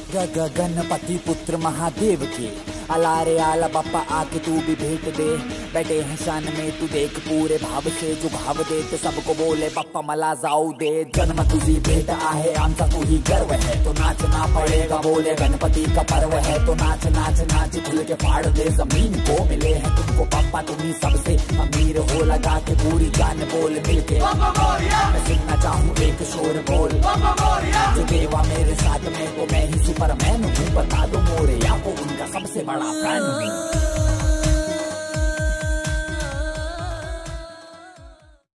गणपति पुत्र महादेव के अलारे आला बप्पा आके तू भी भेंट दे। बैठे हैं शान में तू देख पूरे भाव से जो घाव दे तो सबको बोले बप्पा मला जाऊ दे। जन्म तुझी भेट आहे आमचा तू ही गर्व है तो नाचना पड़ेगा बोले गणपति का पर्व है तो नाच नाच नाच खुल के फाड़ दे जमीन को। मिले हैं तुमको पप्पा तुम्ही सबसे अमीर हो लगा के पूरी जान बोल मिलके। मैं सुनना चाहूँ एक शोर बोल जो देवा मेरे साथ में तो मैं ही सुपरमैन हूँ। बता दो मोरे या को उनका सबसे बड़ा फैन हूँ।